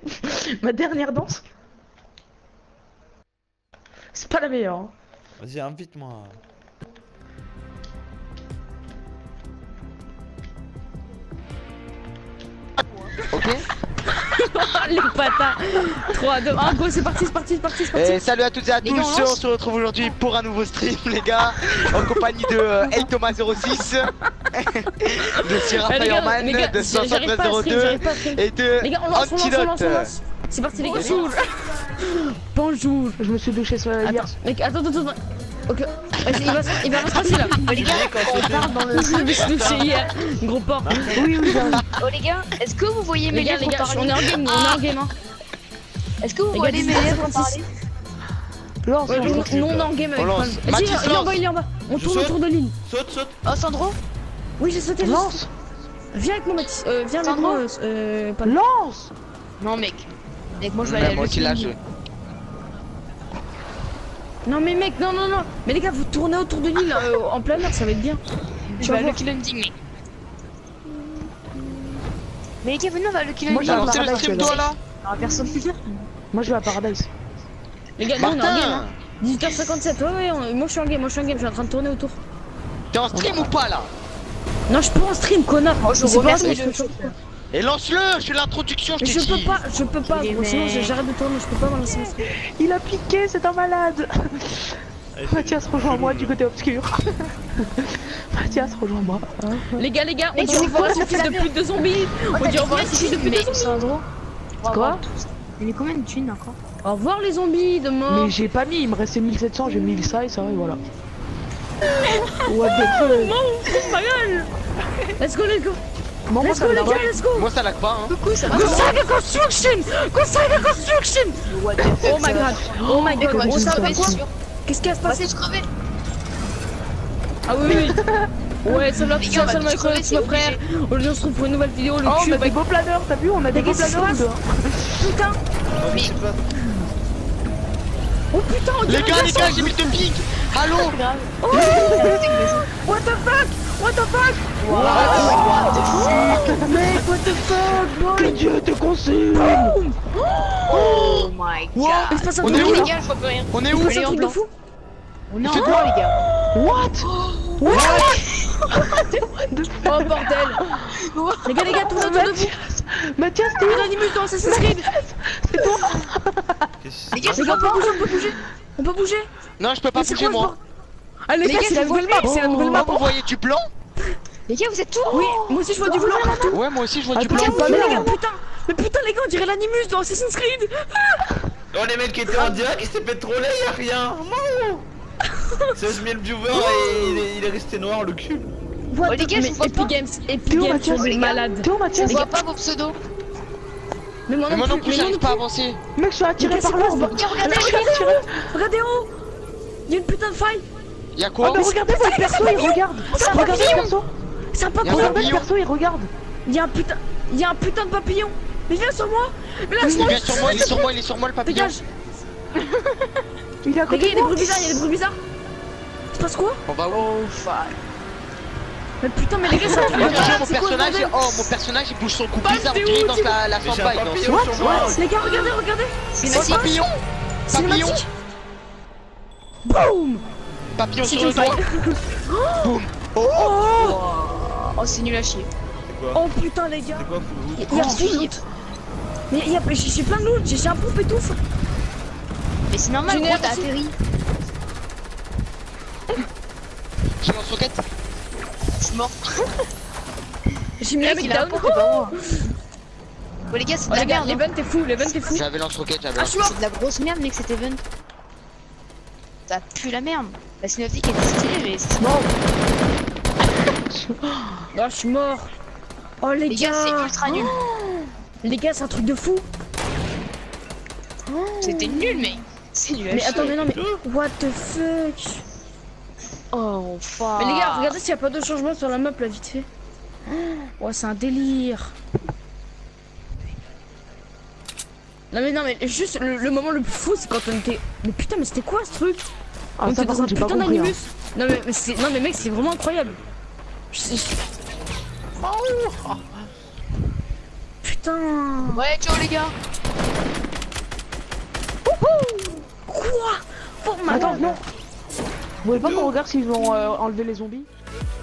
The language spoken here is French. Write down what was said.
Ma dernière danse. C'est pas la meilleure. Hein. Vas-y, invite-moi. Ok. Les patas. 3, 2, 1, go, c'est parti, c'est parti, c'est parti, c'est parti. Et salut à toutes et à tous, on se retrouve aujourd'hui pour un nouveau stream les gars, en compagnie de El Thomas 06, de Sierra Fireman, de 6902 et de Antidote. C'est parti les gars. Bonjour. Bonjour. Je me suis douché sur la hier. Mec, attends. Ok, il va se passer là. Oh les gars, on part dans le... Je me suis douché hier, gros porc. Oui, Oh les gars, est-ce que vous voyez mes les gars, on est en game, hein. Est-ce que vous voyez mes lèvres parler? Lance, non, on est en game avec lance. Paul. Mathis, Il est en bas. On tourne autour de l'île. Saute. Oh Sandro? Oui, j'ai sauté. lance. Viens avec moi, Mathis. Viens avec Sandro. moi, Paul. Lance. Non mec. Mec, moi je vais aller à Moi aussi là je... Non mais mec, non. Mais les gars, vous tournez autour de l'île en plein air, ça va être bien. Je vais à Lucky Landing mec. Mais les gars, venez, on va à Lucky Landing. Moi, j'ai C'est le stream toi là. Personne plus dire. Moi je vais à Paradise. Les gars, nous on est en game, Martin, hein. 18h57, ouais, moi je suis en game, je suis en train de tourner autour. t'es en stream ou pas là? Non, je peux en stream, connard. Oh, je C'est pas remercie vrai, le je peux- Et lance-le, je fais l'introduction, je Mais t'ai je peux dit. pas, Mais gros, sinon mec. j'arrête de tourner, je peux pas balancer mon stream. Il a piqué, c'est un malade. Mathias, rejoins-moi du côté obscur. Mathias, rejoins-moi. Les gars, on Mais dit tu au sais revoir quoi, à ça ces fait fils la de pute de zombies. On dit au revoir à ces fils de pute de Mais zombies. Sandro. Quoi? Il y a combien de thunes encore? Au revoir les zombies de mort. Mais j'ai pas mis, il me restait 1700, j'ai mis ça et ça et voilà. What the fuck? Non, ma gueule. Let's go. Moi Let's ça go me les l'a gars, let's go. Moi ça lag pas hein. Coucou, ça va? Go Construction. Oh my god, oh ça va quoi? Qu'est-ce qui va se On va passer? tous crever. Ah oui. Ouais, salut à Les tous, gars, on va salut tous à crever, tous, c'est mon frère. Aujourd'hui on se retrouve pour une nouvelle vidéo, le Oh, on cul a des avec... beaux planeurs, t'as vu? On a des beaux qu'est-ce qui se planeurs passe? Putain. Oh putain, on Les dirait gars, un les gars, j'ai mis de ping. Allô. What the fuck? Mec, what the fuck? Que Dieu te consume! Oh my god. Il se passe un On truc est de où fou. là? Les gars, je vois plus rien. On est Il se où? passe un truc de fou. On est en fait haut, quoi? les gars. What? Oh bordel. Les gars, tournez autour de vous. Mathias, t'es Il y où? a l'animus dans Assassin's Creed. Les gars, Les gars, on peut bouger. Non, je peux pas Mais c'est bouger quoi, ce moi. bord- Ah les Les gars, gars, c'est la je vois nouvelle map, c'est la nouvelle map. Vous voyez du blanc? Les gars, vous êtes où? Oui, moi aussi je vois du blanc partout. Ouais, moi aussi je vois du Attends, blanc. c'est pas Mais bien. les gars, mais putain les gars, on dirait l'animus dans Assassin's Creed. Oh, les mecs qui étaient en direct, il s'est fait troller, y'a rien. Non. 16 000 viewers et il est resté noir le cul. What Oh, les gars, je vous vois Epic pas. Games, T'es où, Mathias? sont des malades. T'es où, On Mathias? voit pas vos pseudos. Mais moi Mais moi non plus, mais j'arrive pas à plus. avancer. Mec, je suis attiré Mais par c'est quoi, l'orbe. ce Regardez, Regardez en haut. Il y a une putain de faille. Y'a Ah, quoi? mais regardez votre perso, il regarde. C'est un Regardez papillon. le perso. C'est un Y a un papillon. Regardez le papillon. perso, il regarde. Il y a un putain de papillon. Mais viens sur moi. Mais Il lâche-moi. vient sur moi, il est sur moi le papillon. Dégage. Il est à Les côté gars, il y a de des moi. bruits bizarres, Il se passe quoi? On va où? Oh fuck. Mais putain, mais les gars, c'est un truc de Regarde malade, mon c'est quoi, personnage, bordel? mon personnage il bouge son cou Bah, bizarre, t'es on dirait où, dans t'es la Mais j'ai un sandbag. papillon sur moi. Les gars, regardez. C'est C'est massif. papillon. Papillon. Cinématique. Boum. Papillon C'est sur le une faille. doigt. Boum. Oh. Oh, c'est nul à chier. C'est quoi? Oh putain, les gars. C'est quoi, fou? Il y a tout loot. Mais j'ai plein de loot, j'ai un pompe et tout. Mais c'est normal, J'ai gros, une t'as aussi. atterri. J'ai lance roquette. Je suis mort. J'ai mis Le la mec, mec il a down. un pont, c'est pas moi. Bon, les gars, c'est Oh de la les gars, merde. hein. l'event est fou, l'event est fou. J'avais lance roquette, j'avais Ah, lance je suis mort. C'est de la grosse merde, mec, cet event. Ça pue la merde. La cinématique est stylée, mais c'est mort. Oh, je suis mort. Oh les Les gars, c'est ultra nul. Les gars, c'est un truc de fou. C'était nul, mec. C'est nul à Mais chier. attendez, non mais what the fuck. Oh, fuck. Mais les gars, regardez s'il n'y a pas de changement sur la map là, vite fait. Ouais, c'est un délire. Non mais juste le moment le plus fou, c'est quand on était. Mais putain, mais c'était quoi ce truc? Ah, On ça était par dans un contre, j'ai pas putain compris. d'animus. Non mais mec, c'est vraiment incroyable. Putain. Ouais, ciao, les gars. Pouah. Oh, Attends, non. Vous voulez pas qu'on regarde s'ils ont enlevé les zombies?